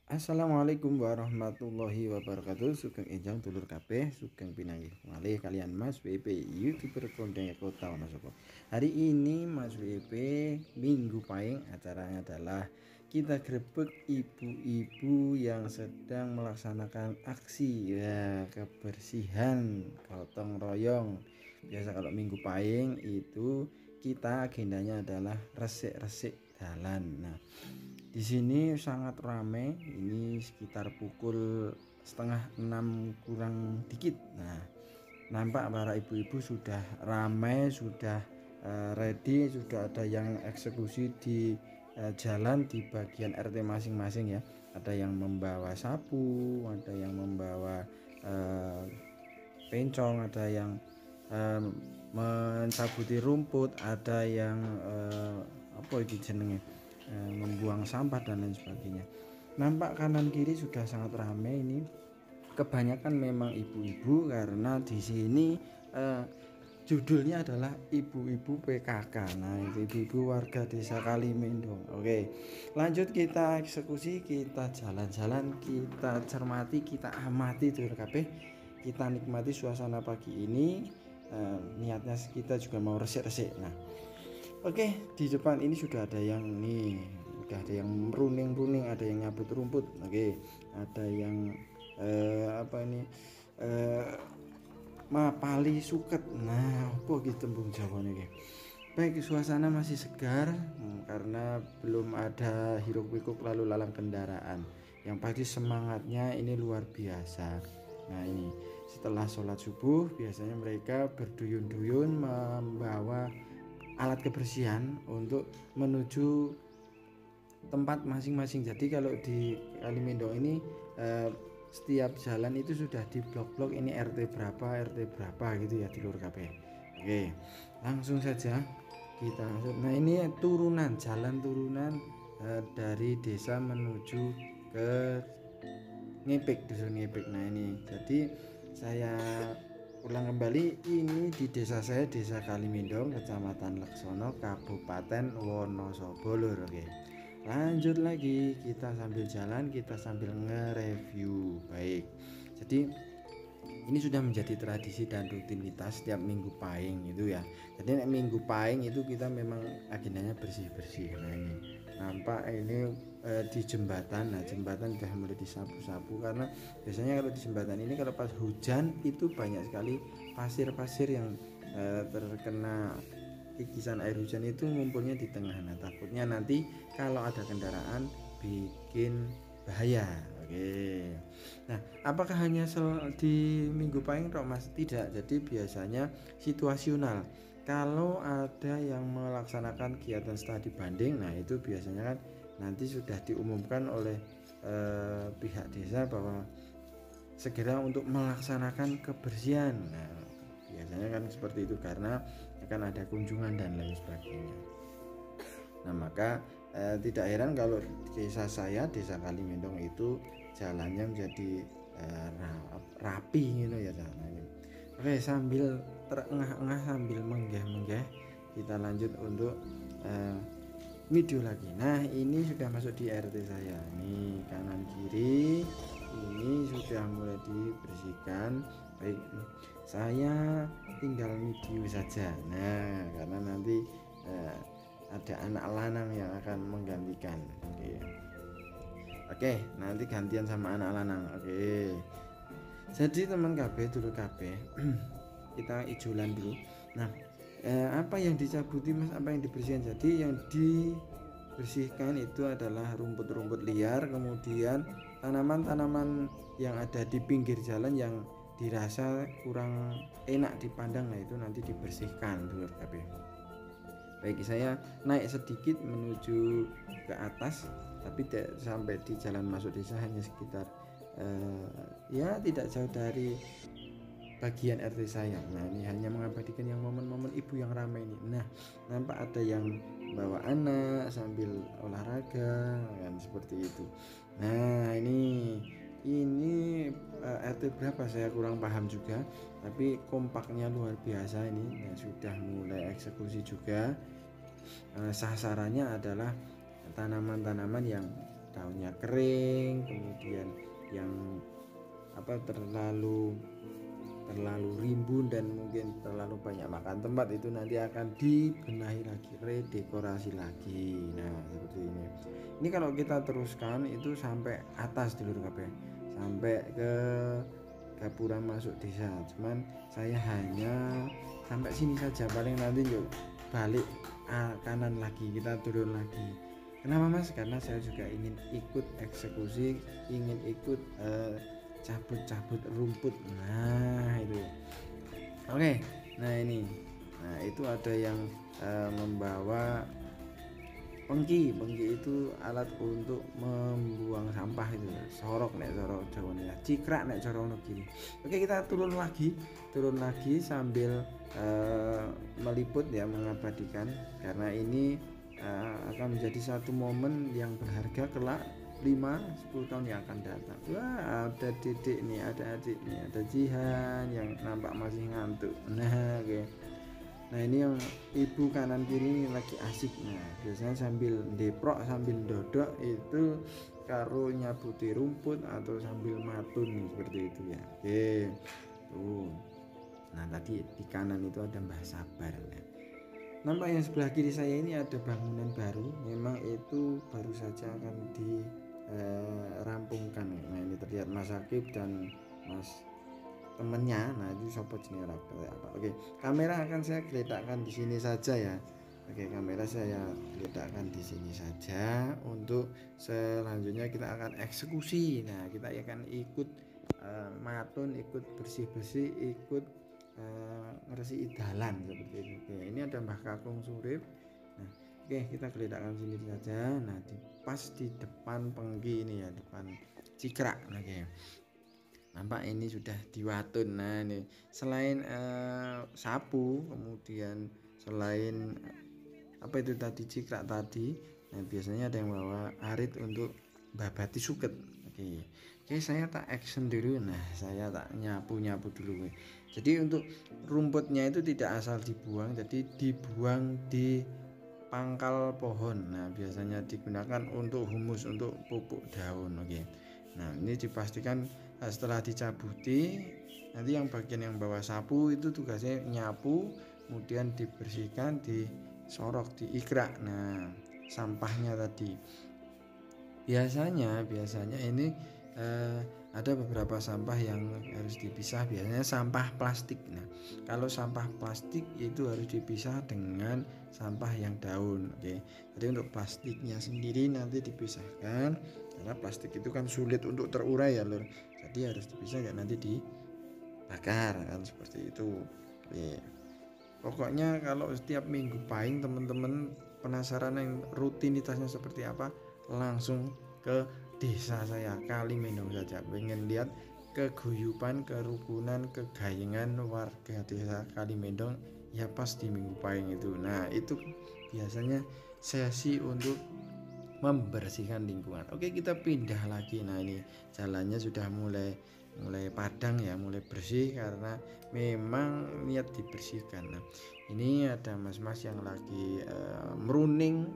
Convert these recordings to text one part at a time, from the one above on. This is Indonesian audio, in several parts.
Assalamualaikum warahmatullahi wabarakatuh. Sugeng enjang dulur kabeh, sugeng pinanggih malih kalian Mas WP YouTuber kondang kota Wonosobo. Hari ini Mas WP Minggu Pahing, acaranya adalah kita grebek ibu-ibu yang sedang melaksanakan aksi ya kebersihan gotong royong. Biasa kalau Minggu Pahing itu kita agendanya adalah resik-resik jalan. Nah, di sini sangat ramai. Ini sekitar pukul setengah 6 kurang dikit. Nah, nampak para ibu-ibu sudah ramai, sudah ready, sudah ada yang eksekusi di jalan di bagian RT masing-masing ya. Ada yang membawa sapu, ada yang membawa pencong, ada yang mencabuti rumput, ada yang apa itu jenenge, membuang sampah dan lain sebagainya. Nampak kanan kiri sudah sangat ramai ini. Kebanyakan memang ibu-ibu karena di sini judulnya adalah ibu-ibu PKK. Nah, itu ibu-ibu warga desa Kalimendong. Oke, lanjut kita eksekusi, kita jalan-jalan, kita cermati, kita amati dulu kabeh. Kita nikmati suasana pagi ini. Niatnya kita juga mau resik-resik. Nah, oke, di depan ini sudah ada yang nih, udah ada yang runing-runing, ada yang nyabut rumput. Oke, ada yang apa ini, mapali suket. Nah, apa gitu tembung Jawane iki. Baik, suasana masih segar karena belum ada hiruk-pikuk lalu lalang kendaraan. Yang pasti semangatnya ini luar biasa. Nah, ini setelah sholat subuh biasanya mereka berduyun-duyun membawa alat kebersihan untuk menuju tempat masing-masing. Jadi kalau di Kalimendong ini setiap jalan itu sudah di blok-blok, ini RT berapa gitu ya di Lur KB. Oke, langsung saja kita masuk. Nah, ini jalan turunan dari desa menuju ke Ngepik, dusun Ngepik. Nah, ini jadi saya ulang kembali, ini di desa saya, Desa Kalimendong, Kecamatan Leksono, Kabupaten Wonosobo Lur. Oke, lanjut lagi, kita sambil jalan, kita sambil nge-review. Baik, jadi ini sudah menjadi tradisi dan rutinitas setiap Minggu Pahing itu ya. Jadi Minggu Pahing itu kita memang agendanya bersih-bersih. Nah, ini nampak ini di jembatan. Nah, jembatan sudah mulai disapu-sapu karena biasanya kalau di jembatan ini kalau pas hujan itu banyak sekali pasir-pasir yang terkena kikisan air hujan itu ngumpulnya di tengah. Nah, takutnya nanti kalau ada kendaraan bikin bahaya. Oke. Nah, apakah hanya di Minggu Pahing tok Mas? Tidak. Jadi biasanya situasional. Kalau ada yang melaksanakan kegiatan studi banding, nah itu biasanya kan nanti sudah diumumkan oleh pihak desa bahwa segera untuk melaksanakan kebersihan. Nah, biasanya kan seperti itu karena akan ada kunjungan dan lain sebagainya. Nah, maka tidak heran kalau desa saya, Desa Kalimendong itu jalannya menjadi rapi gitu ya jalannya. Oke, sambil terengah-engah, sambil menggeh-menggeh, kita lanjut untuk video lagi. Nah, ini sudah masuk di RT saya. Nih, kanan kiri ini sudah mulai dibersihkan. Baik, saya tinggal video saja. Nah, karena nanti ada anak lanang yang akan menggantikan. Oke, nanti gantian sama anak lanang. Oke, jadi teman KB dulu KB kita ijolan dulu. Nah, apa yang dicabuti Mas, apa yang dibersihkan? Jadi yang dibersihkan itu adalah rumput-rumput liar, kemudian tanaman-tanaman yang ada di pinggir jalan yang dirasa kurang enak dipandang. Nah, itu nanti dibersihkan dulu KB. Baik, saya naik sedikit menuju ke atas, tapi tidak sampai di jalan masuk desa, hanya sekitar ya tidak jauh dari bagian RT saya. Nah, ini hanya mengabadikan yang momen-momen ibu yang ramai ini. Nah, nampak ada yang bawa anak sambil olahraga kan seperti itu. Nah, ini RT berapa saya kurang paham juga, tapi kompaknya luar biasa ini. Nah, sudah mulai eksekusi juga. Sasarannya adalah tanaman-tanaman yang daunnya kering, kemudian yang terlalu rimbun dan mungkin terlalu banyak makan tempat, itu nanti akan dibenahi lagi, redekorasi lagi. Nah seperti ini kalau kita teruskan itu sampai atas dulur kabeh, sampai ke gapura masuk desa. Cuman saya hanya sampai sini saja, paling nanti yuk balik kanan lagi, kita turun lagi. Kenapa Mas? Karena saya juga ingin ikut eksekusi, ingin ikut cabut rumput. Nah itu oke. Nah ini, nah itu ada yang membawa pengki itu alat untuk membuang sampah, itu sorok nek sorok Jawa, cikrak nek cara gini. Oke, kita turun lagi sambil meliput ya, mengabadikan, karena ini akan menjadi satu momen yang berharga kelak 5-10 tahun yang akan datang. Wah, ada Didik nih, ada Adik nih, ada Jihan yang nampak masih ngantuk. Nah oke. Nah ini yang ibu kanan kiri ini lagi asik. Nah biasanya sambil deprok, sambil dodok itu karo nyabuti rumput atau sambil matun seperti itu ya. Oke tuh. Nah tadi di kanan itu ada Mbah Sabar ya. Nampak yang sebelah kiri saya ini ada bangunan baru, memang itu baru saja akan dirampungkan. Nah ini terlihat Mas Akib dan Mas temennya. Nah itu sopo jenis apa. Oke, kamera akan saya geletakkan di sini saja ya. Oke, kamera saya letakkan di sini saja. Untuk selanjutnya kita akan eksekusi. Nah kita akan ikut matun, ikut bersih-bersih, ikut ngeresi dalan seperti itu. Oke, ini ada Mbah Kakung Surip. Nah, oke kita geletakkan sini saja. Nah pas di depan pengki ini ya, depan cikrak. Oke, nampak ini sudah diwatun. Nah ini selain sapu, kemudian selain itu tadi cikrak tadi, nah biasanya ada yang bawa arit untuk babati suket. Oke, saya tak action dulu. Nah saya tak nyapu dulu. Jadi untuk rumputnya itu tidak asal dibuang, jadi dibuang di pangkal pohon. Nah biasanya digunakan untuk humus, untuk pupuk daun. Oke, nah ini dipastikan setelah dicabuti, nanti yang bagian yang bawa sapu itu tugasnya nyapu, kemudian dibersihkan, disorok, diikrak. Nah sampahnya tadi biasanya ini ada beberapa sampah yang harus dipisah, biasanya sampah plastik. Nah kalau sampah plastik itu harus dipisah dengan sampah yang daun. Oke, jadi untuk plastiknya sendiri nanti dipisahkan, karena plastik itu kan sulit untuk terurai ya lur, jadi harus dipisah ya, nanti dibakar kan seperti itu. Oke, pokoknya kalau setiap minggu pahing teman-teman penasaran yang rutinitasnya seperti apa, langsung ke desa saya Kalimendong saja. Pengen lihat keguyupan, kerukunan, kegayengan warga desa Kalimendong ya pas di minggu pahing itu. Nah itu biasanya sesi untuk membersihkan lingkungan. Oke, kita pindah lagi. Nah ini jalannya sudah mulai padang ya, mulai bersih karena memang niat dibersihkan. Nah ini ada mas-mas yang lagi meruning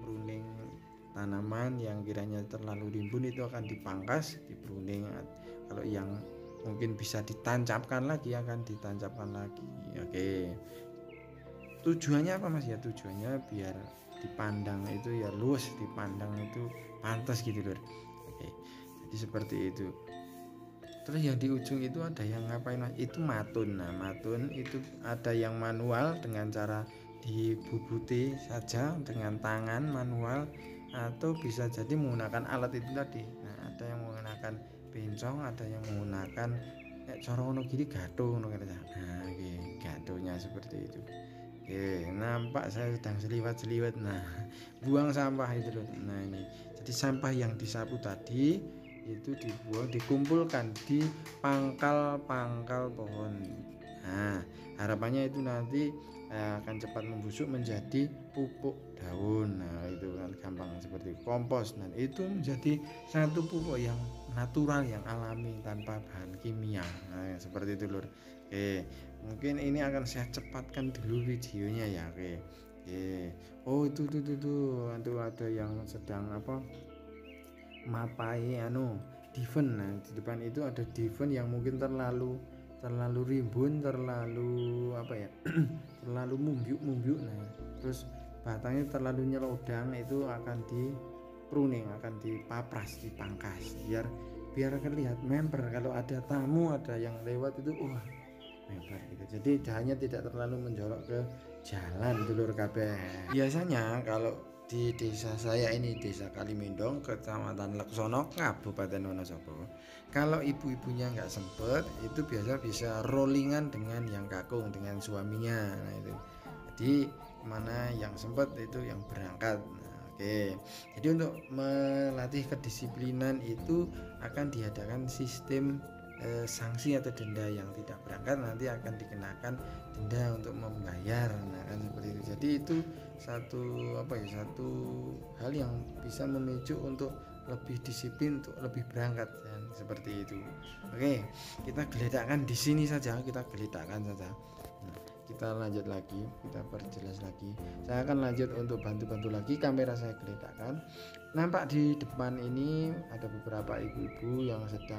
tanaman yang kiranya terlalu rimbun, itu akan dipangkas, dipruning. Kalau yang mungkin bisa ditancapkan lagi akan ditancapkan lagi. Oke, tujuannya apa mas ya? Tujuannya biar dipandang itu ya luas, dipandang itu pantas gitu loh. Oke, jadi seperti itu. Terus yang di ujung itu ada yang ngapain mas? Itu matun. Nah matun itu ada yang manual dengan cara dibubuti saja dengan tangan manual, atau bisa jadi menggunakan alat itu tadi. Nah ada yang menggunakan bencong, ada yang menggunakan corono gini gato. Nah gatonya seperti itu. Oke, nampak saya sedang seliwat. Nah buang sampah itu loh. Nah ini jadi sampah yang disapu tadi itu dibuang, dikumpulkan di pangkal pohon. Nah harapannya itu nanti akan cepat membusuk menjadi pupuk daun. Nah itu kan gampang seperti kompos. Nah itu menjadi satu pupuk yang natural, yang alami, tanpa bahan kimia. Nah seperti itu lur. Oke, mungkin ini akan saya cepatkan dulu videonya ya. Oke. Oh itu ada yang sedang mapai diven. Nah di depan itu ada diven yang mungkin terlalu rimbun, terlalu terlalu mumbyuk. Nah terus batangnya terlalu nyelodang, itu akan di pruning, akan dipapras, dipangkas biar terlihat member. Kalau ada tamu, ada yang lewat itu member gitu. Jadi dahannya tidak terlalu menjorok ke jalan dulur kabeh. Biasanya kalau di desa saya ini, Desa Kalimendong, Kecamatan Leksono, Kabupaten Wonosobo, kalau ibu-ibunya nggak sempet, itu biasa bisa rollingan dengan yang kakung, dengan suaminya. Nah itu, jadi mana yang sempet itu yang berangkat. Nah, oke. Jadi untuk melatih kedisiplinan itu akan diadakan sistem sanksi atau denda. Yang tidak berangkat nanti akan dikenakan denda untuk membayar. Nah kan seperti itu. Jadi itu satu hal yang bisa memicu untuk lebih disiplin, untuk lebih berangkat, dan seperti itu. Oke, kita geledakkan di sini saja, Nah, kita lanjut lagi, kita perjelas lagi. Saya akan lanjut untuk bantu lagi, kamera saya geledakkan. Nampak di depan ini ada beberapa ibu-ibu yang sedang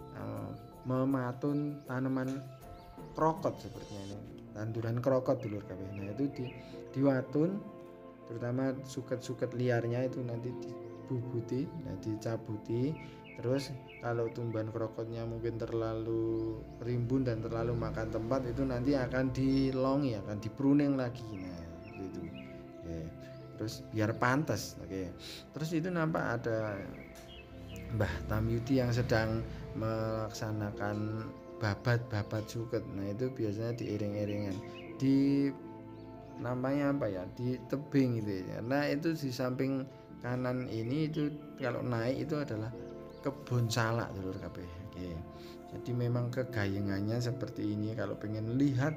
mematun tanaman krokot sepertinya ini, tanduran krokot dulur kabeh. Nah itu diwatun, terutama suket-suket liarnya itu nanti dibubuti, dicabuti. Terus kalau tumbuhan krokotnya mungkin terlalu rimbun dan terlalu makan tempat, itu nanti akan dilongi, akan dipruning lagi. Nah itu terus biar pantas. Terus itu nampak ada Mbah Tamyuti yang sedang melaksanakan babat suket. Nah itu biasanya diiring-iringan di namanya di tebing gitu ya. Nah itu di samping kanan ini, itu kalau naik itu adalah kebun salak dulur kabeh. Jadi memang kegayengannya seperti ini. Kalau pengen lihat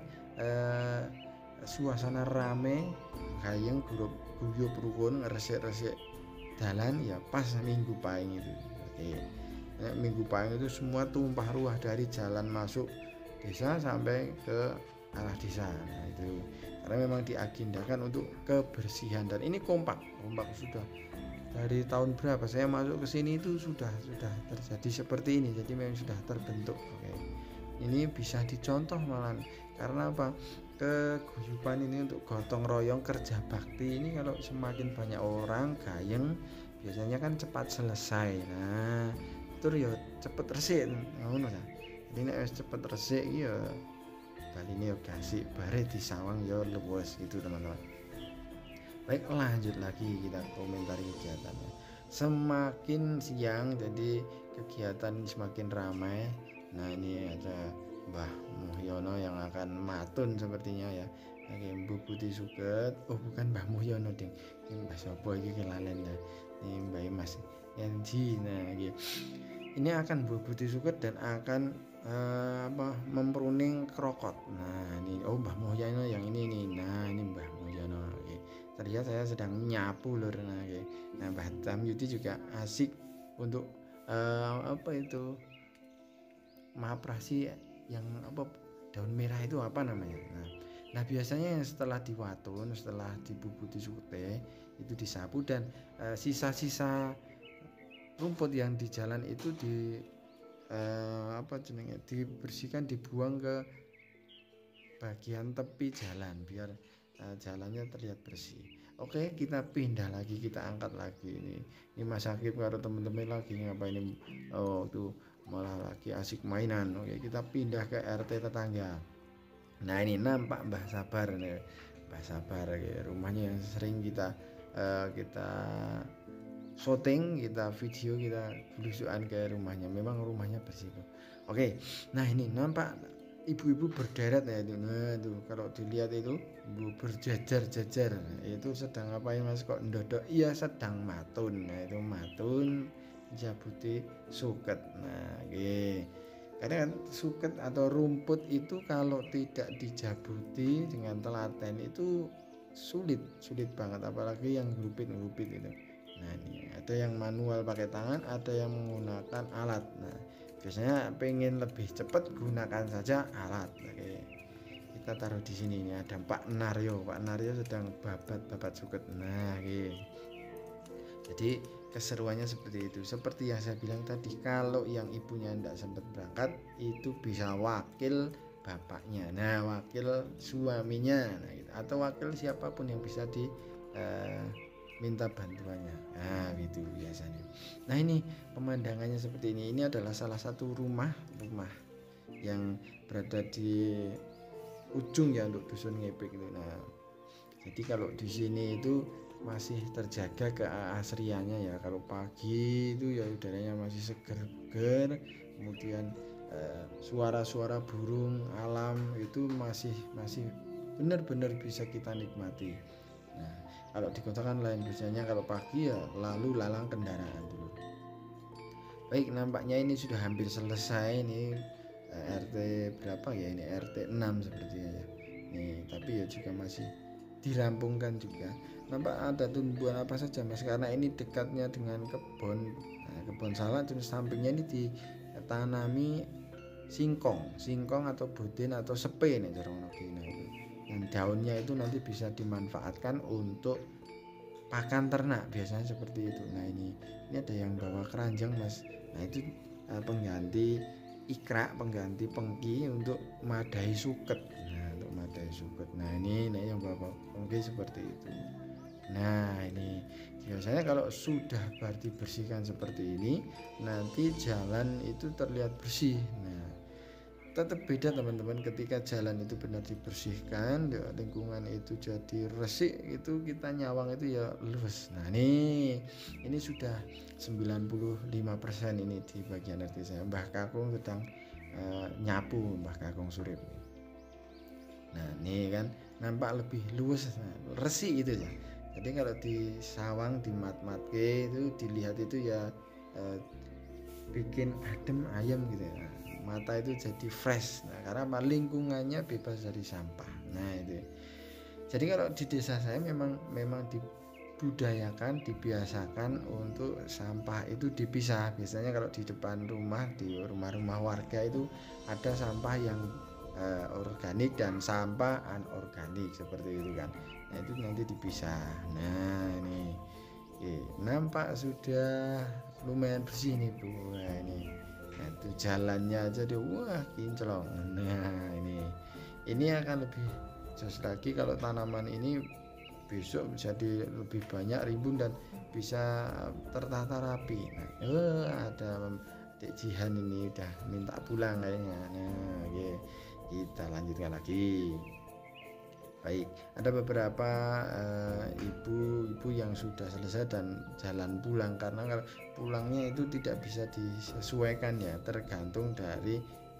suasana rame, gayeng, guyub rukun, resik-resik dalan, ya pas Minggu Pahing itu. Minggu Pahing itu semua tumpah ruah dari jalan masuk desa sampai ke arah desa. Nah itu karena memang diagendakan untuk kebersihan, dan ini kompak sudah dari tahun berapa saya masuk ke sini itu sudah terjadi seperti ini. Jadi memang sudah terbentuk. Ini bisa dicontoh malah, karena keguyuban ini untuk gotong royong kerja bakti ini, kalau semakin banyak orang gayeng biasanya kan cepat selesai. Nah tur ya cepet resik ngono ya. Jadi nek wis cepet resik ya baline ya gasik, bare disawang ya luwes gitu teman-teman. Baik, lanjut lagi kita komentari kegiatannya. Semakin siang jadi kegiatan semakin ramai. Nah ini ada Mbah Muhyono yang akan matun sepertinya ya. Bubuti suket. Bukan Mbah Muhyono ding. Ini Mbah sapa iki kelalen ya. Ini Mbah Mas Yanji. Nah ini akan bubuti suket dan akan mempruning krokot. Nah ini Mbah Muhyono yang ini nih. Nah ini Mbah Muhyono. Terlihat saya sedang nyapu lur. Nah Mbah Tamyuti juga asik untuk mengapresi yang daun merah itu apa namanya. Nah biasanya setelah diwatun, setelah dibubuti sukete, itu disapu, dan sisa-sisa rumput yang di jalan itu dibersihkan, dibuang ke bagian tepi jalan biar jalannya terlihat bersih. Oke, kita pindah lagi, kita angkat lagi ini Mas Akib karo temen-temen lagi ngapain ini? Tuh malah lagi asik mainan. Oke, kita pindah ke RT tetangga. Nah ini nampak Mbah Sabar nih. Mbah Sabar rumahnya yang sering kita syuting, kita video, kita belusukan ke rumahnya. Memang rumahnya bersih. Oke, nah ini nampak ibu-ibu berderet ya itu. Nah itu kalau dilihat itu ibu berjajar-jajar. Itu sedang ngapain Mas kok ndodok? Iya sedang matun. Nah itu matun jabuti suket. Nah karena kan suket atau rumput itu kalau tidak dijabuti dengan telaten itu sulit banget, apalagi yang ngupit itu. Nah ini ada yang manual pakai tangan, ada yang menggunakan alat. Nah biasanya pengen lebih cepat gunakan saja alat. Oke, kita taruh di sini. Ini ada Pak Naryo sedang babat suket. Nah jadi keseruannya seperti itu. Seperti yang saya bilang tadi, kalau yang ibunya tidak sempat berangkat itu bisa wakil bapaknya, nah wakil suaminya, nah, gitu. Atau wakil siapapun yang bisa minta bantuannya, nah gitu biasanya. Nah ini pemandangannya seperti ini. Ini adalah salah satu rumah yang berada di ujung ya untuk dusun Ngepik itu. Nah jadi kalau di sini itu masih terjaga keasriannya ya. Kalau pagi itu ya udaranya masih seger-seger, kemudian suara-suara burung alam itu masih benar-benar bisa kita nikmati. Nah kalau di kota kan lain, biasanya kalau pagi ya lalu lalang kendaraan dulu. Baik, nampaknya ini sudah hampir selesai ini RT berapa ya, ini RT 6 sepertinya ya. Nih tapi ya juga masih dirampungkan juga. Nampak ada tumbuhan apa saja Mas, karena ini dekatnya dengan kebun. Nah, kebun salak, terus sampingnya ini ditanami singkong atau boden atau sepe nih cara ngono ki. Nah, itu yang daunnya itu nanti bisa dimanfaatkan untuk pakan ternak, biasanya seperti itu. Nah ini ada yang bawa keranjang Mas. Nah itu pengganti ikrak, pengganti pengki untuk madai suket. Nah untuk madai suket, nah ini yang bawa pengki seperti itu. Nah ini biasanya kalau sudah dibersihkan seperti ini, nanti jalan itu terlihat bersih. Nah tetap beda teman-teman, ketika jalan itu benar dibersihkan ya, lingkungan itu jadi resik, itu kita nyawang itu ya luwes. Nah ini sudah 95% ini di bagian RT saya. Mbah Kakung sedang nyapu, Mbah Kakung Surip. Nah ini kan nampak lebih luwes, resik gitu ya. Jadi kalau di sawang, di mat-matke itu dilihat itu ya bikin adem ayem gitu ya. Mata itu jadi fresh. Nah karena lingkungannya bebas dari sampah. Nah itu jadi kalau di desa saya memang dibudayakan, dibiasakan untuk sampah itu dipisah. Biasanya kalau di depan rumah, di rumah-rumah warga itu ada sampah yang organik dan sampah anorganik seperti itu kan. Nah itu nanti dipisah. Nah ini nampak sudah lumayan bersih nih Bu. Nah ini, nah, itu jalannya aja deh, wah kinclong. Nah ini akan lebih jos lagi kalau tanaman ini besok jadi lebih banyak rimbun dan bisa tertata rapi. Nah, ada Dek Jihan ini udah minta pulang kayaknya. Nah kita lanjutkan lagi. Baik, ada beberapa ibu-ibu yang sudah selesai dan jalan pulang, karena kalau pulangnya itu tidak bisa disesuaikan ya, tergantung dari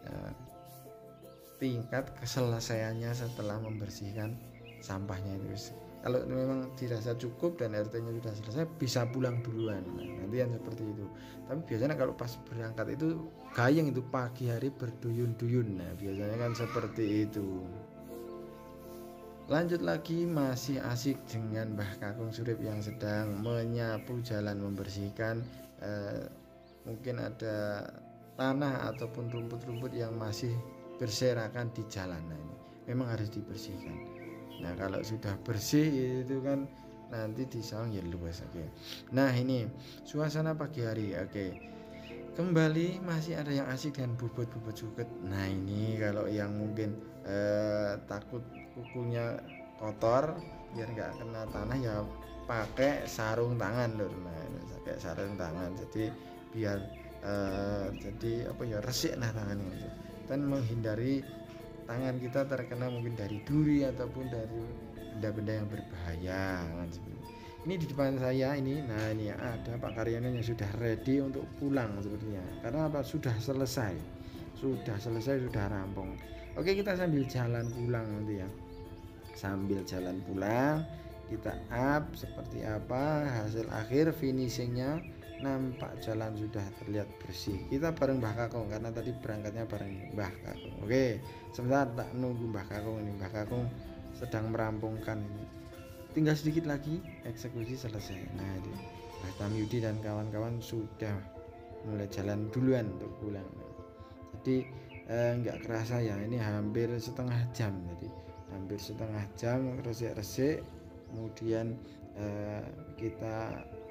tingkat keselesaiannya setelah membersihkan sampahnya itu. Kalau memang dirasa cukup dan RT-nya sudah selesai, bisa pulang duluan. Nah, nanti yang seperti itu. Tapi biasanya kalau pas berangkat itu gayeng, itu pagi hari berduyun-duyun. Nah biasanya kan seperti itu. Lanjut lagi, masih asik dengan Mbah Kakung Surip yang sedang menyapu jalan, membersihkan mungkin ada tanah ataupun rumput-rumput yang masih berserakan di jalan. Nah ini memang harus dibersihkan. Nah kalau sudah bersih itu kan nanti disawang ya luas. Oke. Nah ini suasana pagi hari. Oke. Kembali masih ada yang asik dan bubut-bubut suket. Nah ini kalau yang mungkin takut kukunya kotor biar nggak kena tanah ya pakai sarung tangan loh. Nah pakai sarung tangan jadi biar jadi apa ya, resik nah tangannya itu, dan menghindari tangan kita terkena mungkin dari duri ataupun dari benda-benda yang berbahaya kan. Ini di depan saya ini, nah ini ada Pak Karyono yang sudah ready untuk pulang sepertinya, karena apa, sudah selesai, sudah rampung. Oke, kita sambil jalan pulang nanti ya, sambil jalan pulang kita up seperti apa hasil akhir finishingnya. Nampak jalan sudah terlihat bersih. Kita bareng Mbah Kakung karena tadi berangkatnya bareng Mbah Kakung. Oke, sebentar tak nunggu Mbah Kakung ini. Mbah Kakung sedang merampungkan ini. Tinggal sedikit lagi eksekusi selesai. Nah ini Mbah Tamyudi dan kawan-kawan sudah mulai jalan duluan untuk pulang. Jadi nggak kerasa ya, ini hampir setengah jam. Jadi hampir setengah jam resik-resik, kemudian kita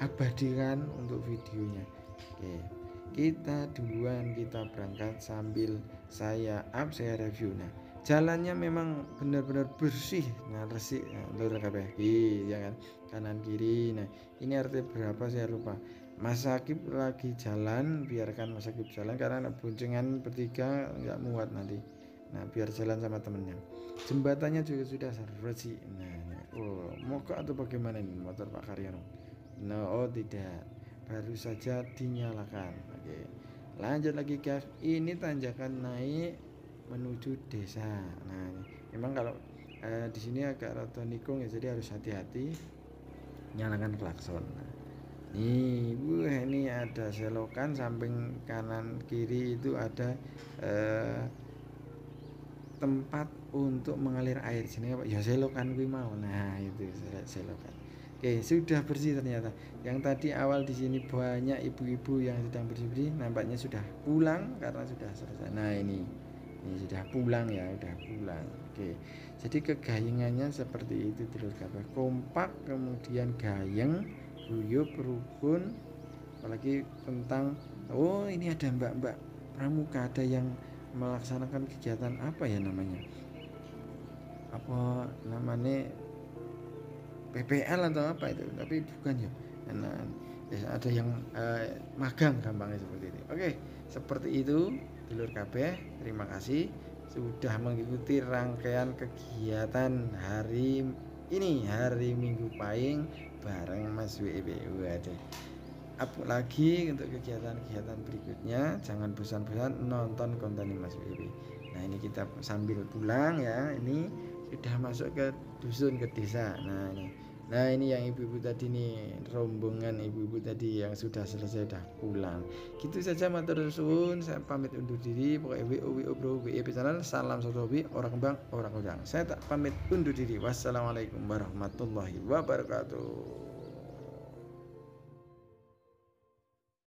abadikan untuk videonya. Oke, kita duluan, kita berangkat sambil saya review. Nah, jalannya memang benar-benar bersih, nah resik, lur kabeh ya kan, kanan kiri. Nah, ini RT berapa saya lupa. Mas Sakib lagi jalan, biarkan Mas Sakib jalan karena boncengan bertiga nggak muat nanti. Nah, biar jalan sama temennya. Jembatannya juga sudah resik. Nah, oh mogok atau bagaimana ini motor Pak Karyono? Nah, oh tidak, baru saja dinyalakan. Oke, lanjut lagi guys. Ini tanjakan naik menuju desa. Nah, memang kalau di sini agak rada nikung ya, jadi harus hati-hati nyalakan klakson. Nah, ini ada selokan, samping kanan kiri itu ada tempat untuk mengalir air. Sini apa ya, selokan kuwi mau. Nah, itu selokan. Oke, sudah bersih ternyata. Yang tadi awal di sini banyak ibu-ibu yang sedang bersih-bersih, nampaknya sudah pulang karena sudah selesai. Nah, ini sudah pulang ya, sudah pulang. Oke, jadi kegayengannya seperti itu dulur kabeh, kompak, kemudian gayeng, guyup, rukun. Apalagi tentang ini ada mbak-mbak pramuka, ada yang melaksanakan kegiatan apa ya namanya, apa namanya, PPL atau apa itu, tapi bukan ya. Nah, ada yang magang, gampangnya seperti itu. Oke, seperti itu dulur kabeh. Terima kasih sudah mengikuti rangkaian kegiatan hari ini, hari Minggu Pahing bareng Mas WIB. Waduh, up lagi untuk kegiatan-kegiatan berikutnya. Jangan bosan-bosan nonton konten Mas WIB. Nah, ini kita sambil pulang ya, ini sudah masuk ke dusun, ke desa. Nah ini yang ibu-ibu tadi nih, rombongan ibu-ibu tadi yang sudah selesai, dah pulang. Gitu saja, matur suwun, saya pamit undur diri. Pokoknya WO bro, WIB channel, salam satu hobi, orang kembang orang udang. Saya tak pamit undur diri. Wassalamualaikum warahmatullahi wabarakatuh.